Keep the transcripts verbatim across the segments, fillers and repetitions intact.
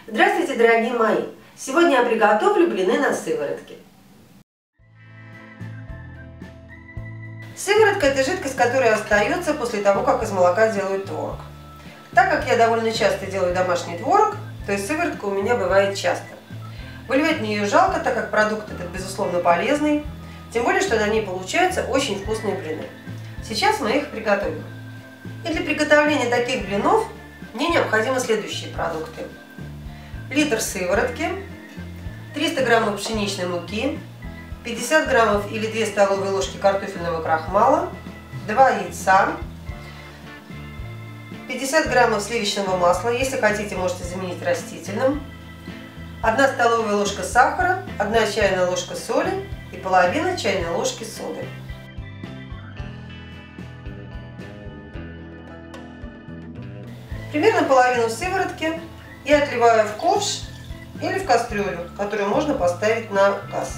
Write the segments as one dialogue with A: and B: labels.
A: Здравствуйте, дорогие мои! Сегодня я приготовлю блины на сыворотке. Сыворотка – это жидкость, которая остается после того, как из молока делают творог. Так как я довольно часто делаю домашний творог, то и сыворотка у меня бывает часто. Выливать в нее жалко, так как продукт этот безусловно полезный, тем более, что на ней получаются очень вкусные блины. Сейчас мы их приготовим. И для приготовления таких блинов мне необходимы следующие продукты. Литр сыворотки, триста граммов пшеничной муки, пятьдесят граммов или две столовые ложки картофельного крахмала, два яйца, пятьдесят граммов сливочного масла, если хотите, можете заменить растительным, одна столовая ложка сахара, одна чайная ложка соли и половина чайной ложки соды. Примерно половину сыворотки я отливаю в ковш или в кастрюлю, которую можно поставить на газ.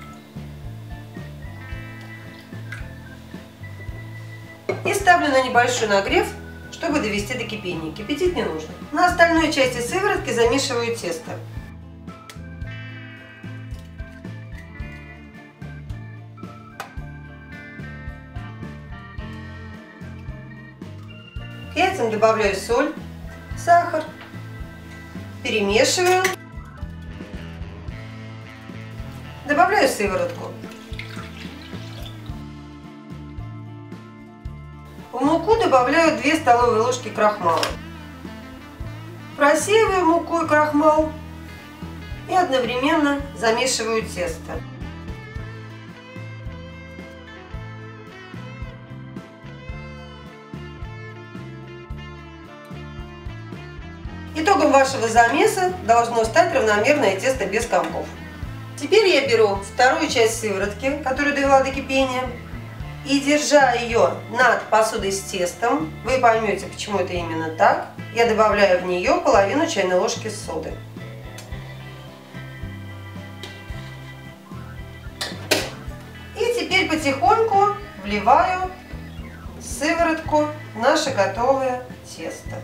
A: И ставлю на небольшой нагрев, чтобы довести до кипения. Кипятить не нужно. На остальной части сыворотки замешиваю тесто. К яйцам добавляю соль, сахар, перемешиваю, добавляю сыворотку. В муку добавляю две столовые ложки крахмала. Просеиваю муку и крахмал и одновременно замешиваю тесто. Итогом вашего замеса должно стать равномерное тесто без комков. Теперь я беру вторую часть сыворотки, которую довела до кипения, и, держа ее над посудой с тестом, вы поймете, почему это именно так, я добавляю в нее половину чайной ложки соды. И теперь потихоньку вливаю сыворотку в наше готовое тесто.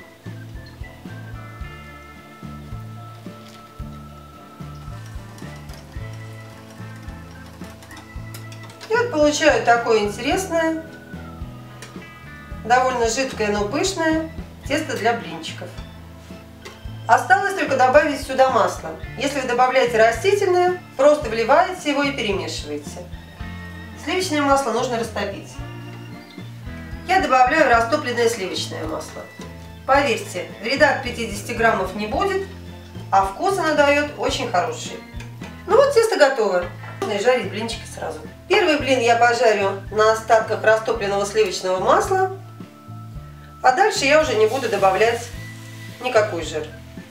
A: И вот получаю такое интересное, довольно жидкое, но пышное тесто для блинчиков. Осталось только добавить сюда масло. Если вы добавляете растительное, просто вливаете его и перемешиваете. Сливочное масло нужно растопить. Я добавляю растопленное сливочное масло. Поверьте, вреда от пятидесяти граммов не будет, а вкус оно дает очень хороший. Ну вот, тесто готово. И жарить блинчики сразу. Первый блин я пожарю на остатках растопленного сливочного масла, а дальше я уже не буду добавлять никакой жир.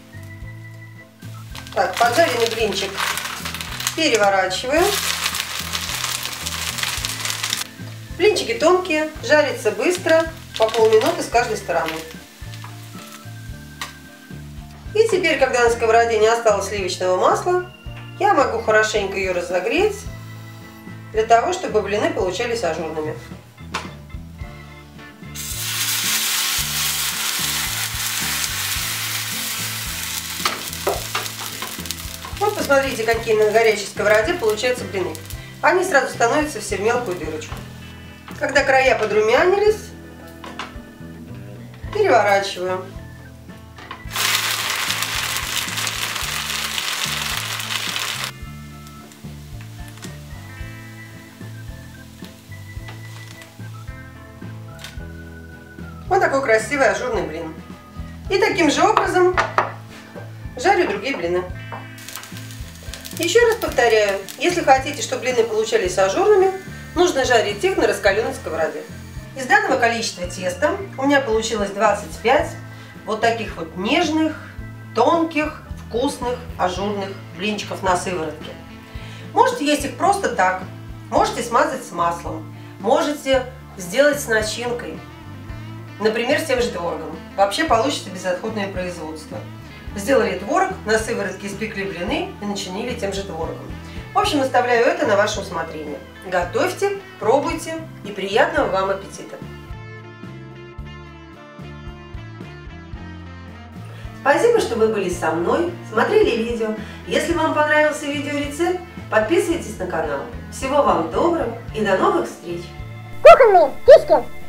A: Так, поджаренный блинчик переворачиваю. Блинчики тонкие, жарятся быстро, по полминуты с каждой стороны. И теперь, когда на сковороде не осталось сливочного масла, я могу хорошенько ее разогреть, для того, чтобы блины получались ажурными. Вот посмотрите, какие на горячей сковороде получаются блины. Они сразу становятся все в мелкую дырочку. Когда края подрумянились, переворачиваю. Вот такой красивый ажурный блин. И таким же образом жарю другие блины. Еще раз повторяю, если хотите, чтобы блины получались ажурными, нужно жарить их на раскаленной сковороде. Из данного количества теста у меня получилось двадцать пять вот таких вот нежных, тонких, вкусных, ажурных блинчиков на сыворотке. Можете есть их просто так, можете смазать с маслом, можете сделать с начинкой. Например, с тем же творогом. Вообще получится безотходное производство. Сделали творог, на сыворотке испекли блины и начинили тем же творогом. В общем, оставляю это на ваше усмотрение. Готовьте, пробуйте и приятного вам аппетита! Спасибо, что вы были со мной, смотрели видео. Если вам понравился видеорецепт, подписывайтесь на канал. Всего вам доброго и до новых встреч!
B: Кухонные фишки!